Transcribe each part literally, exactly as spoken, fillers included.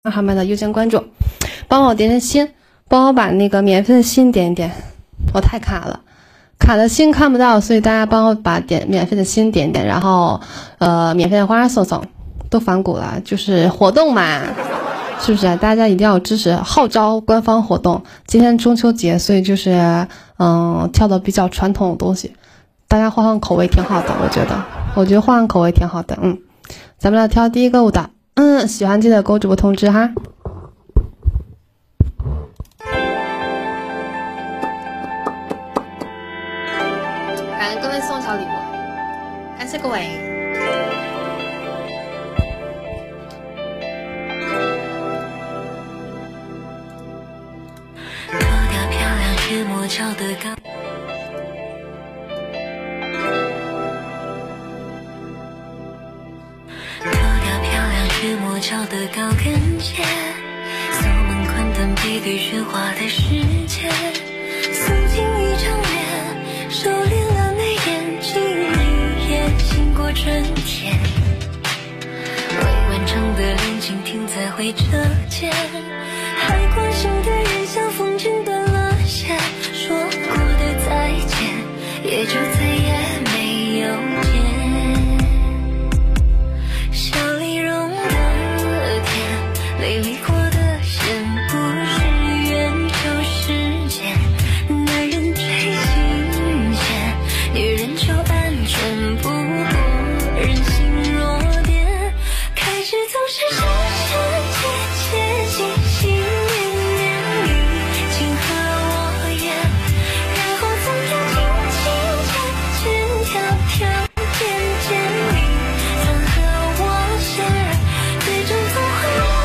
上面的优先关注，帮我点点心，帮我把那个免费的心点一点，我太卡了，卡的心看不到，所以大家帮我把点免费的心点一点，然后呃免费的花送送，都反骨了，就是活动嘛，是不是？大家一定要支持号召官方活动。今天中秋节，所以就是嗯跳的比较传统的东西，大家换换口味挺好的，我觉得，我觉得换换口味挺好的，嗯，咱们来跳第一个舞蹈。嗯，喜欢记得给我主播通知哈。感谢各位送小礼物，感谢各位。 脱掉漂亮夜魔角的高。月魔角的高跟鞋，锁门宽灯配对喧哗的世界，素净一张脸，收敛了眉眼，静一夜，醒过春天。未完成的恋情停在回车键，还关心的人像风筝断了线，说过的再见，也就再也没有见。美丽过的线不是圆就是尖，男人最新鲜，女人就安全不过人心弱点，开始总是深深切切心心念念你情和我愿，然后总要轻轻牵牵跳跳渐渐你曾和我写，最终总会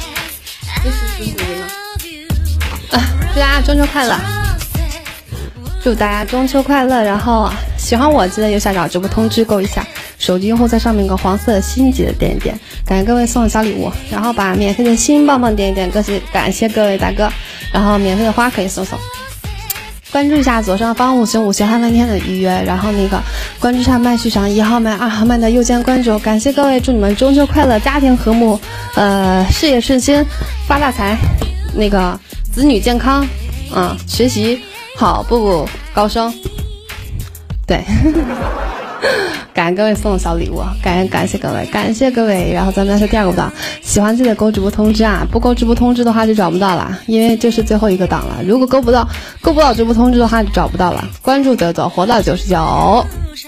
中秋快乐！ 祝大家中秋快乐！然后喜欢我记得右下角直播通知勾一下，手机用户在上面有个黄色的心记的点一点，感谢各位送的小礼物，然后把免费的心棒棒点一点，感谢感谢各位大哥，然后免费的花可以送送。关注一下左上方五行五行汉半天的预约，然后那个关注一下麦序上一号麦二号麦的右键关注，感谢各位，祝你们中秋快乐，家庭和睦，呃，事业顺心，发大财，那个子女健康，嗯，学习好，步步高升，对。感谢各位送的小礼物，感谢感谢各位，感谢各位。然后咱们来说第二个舞蹈，喜欢记得勾直播通知啊，不勾直播通知的话就找不到了，因为这是最后一个档了。如果勾不到勾不到直播通知的话就找不到了。关注得走，活到九十九。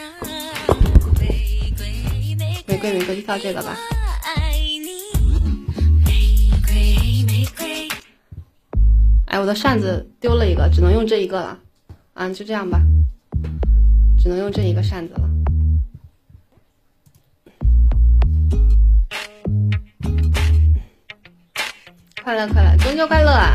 玫瑰玫瑰，就跳这个吧。哎，我的扇子丢了一个，只能用这一个了。啊，就这样吧，只能用这一个扇子了。快乐快乐，中秋快乐啊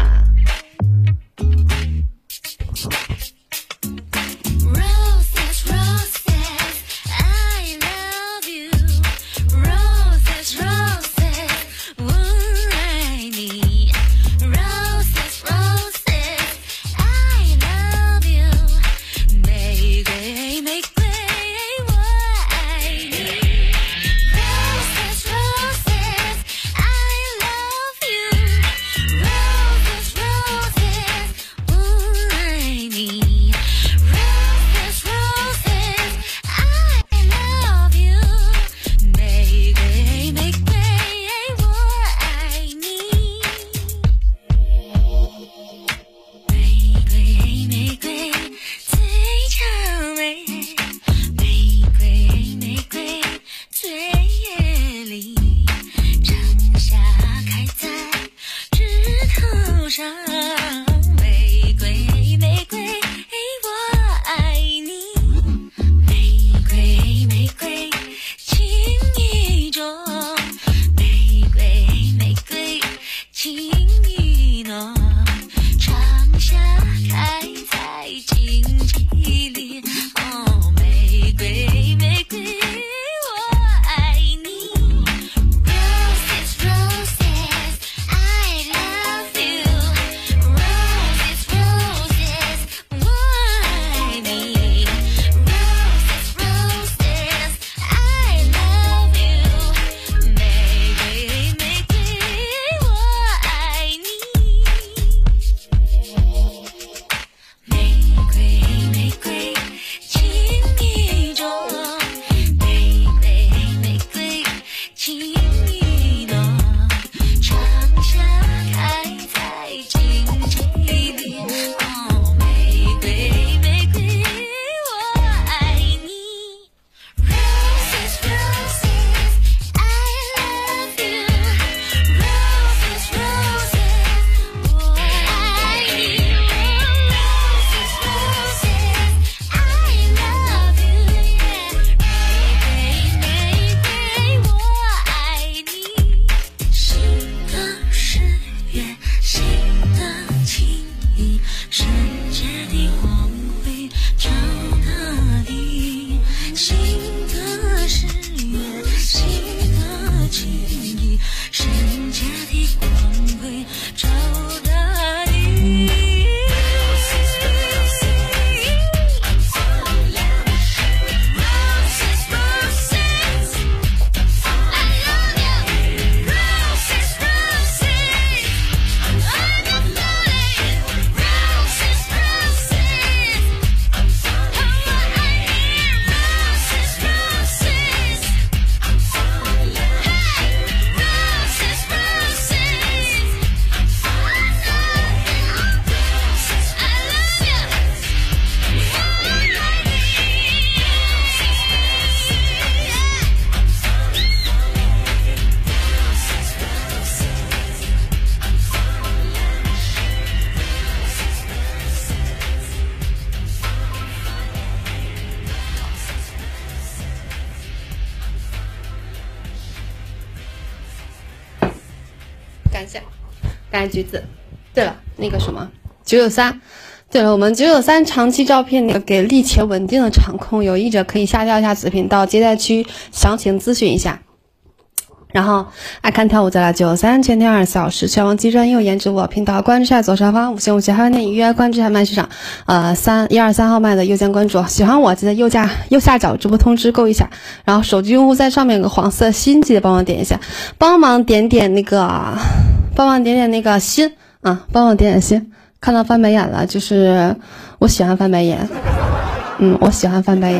感谢，感谢橘子。对了，那个什么九九三， 对了，我们九九三长期招聘那个给力且稳定的场控，有意者可以下调一下子频道接待区详情咨询一下。然后爱看跳舞再来九九三，全天二十四小时，全网最专业颜值我频道，关注下左上方五星五星，还有那预约关注下麦市场，呃三一二三号麦的右键关注，喜欢我记得右下右下角直播通知勾一下，然后手机用户在上面有个黄色心，记得帮我点一下，帮忙点点那个，帮忙点点那个心啊，帮忙点点心。看到翻白眼了，就是我喜欢翻白眼，嗯，我喜欢翻白眼，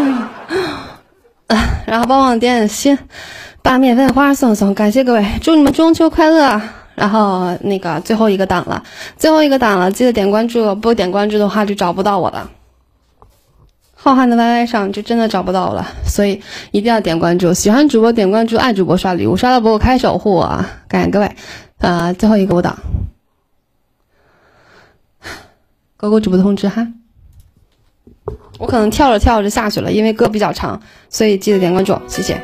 然后帮忙点点心。把免费的花送送，感谢各位，祝你们中秋快乐。然后那个最后一个档了，最后一个档了，记得点关注，不点关注的话就找不到我了。浩瀚的 Y Y 上就真的找不到了，所以一定要点关注。喜欢主播点关注，爱主播刷礼物，刷到不够开守护啊！感谢各位。呃，最后一个舞蹈，狗狗主播通知哈。我可能跳着跳着下去了，因为歌比较长，所以记得点关注，谢谢。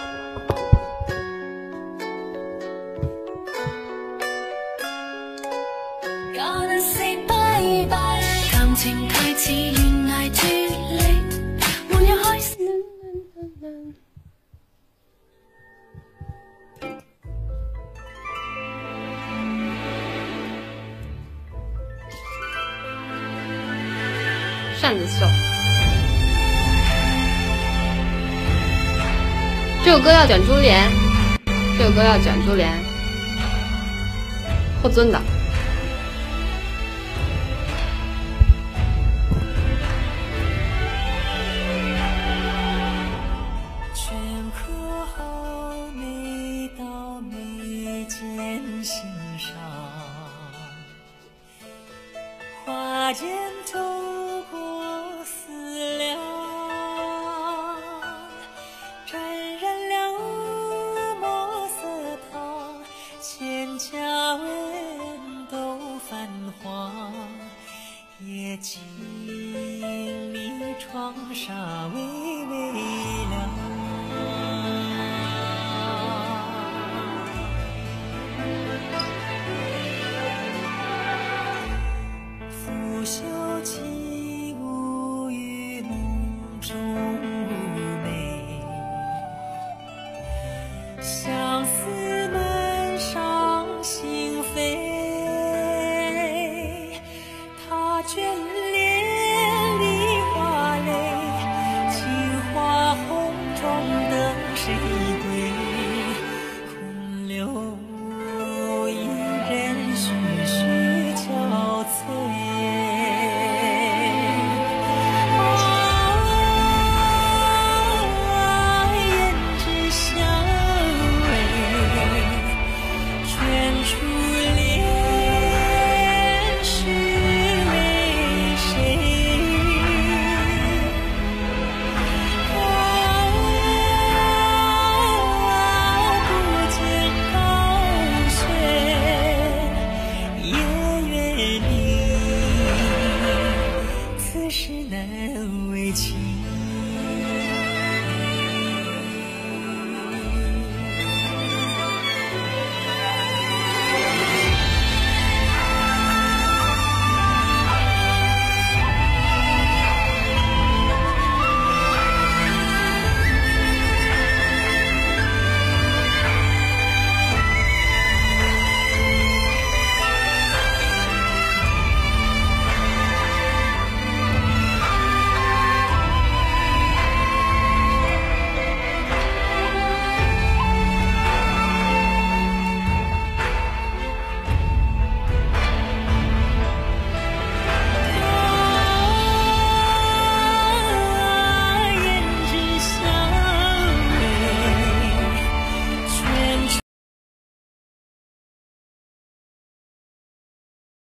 扇子秀，这首歌要卷珠帘，这首歌要卷珠帘，霍尊的。 镌刻好每道眉间心上，花间透过思量，沾染了墨色烫，千家文都泛黄，也经历窗纱微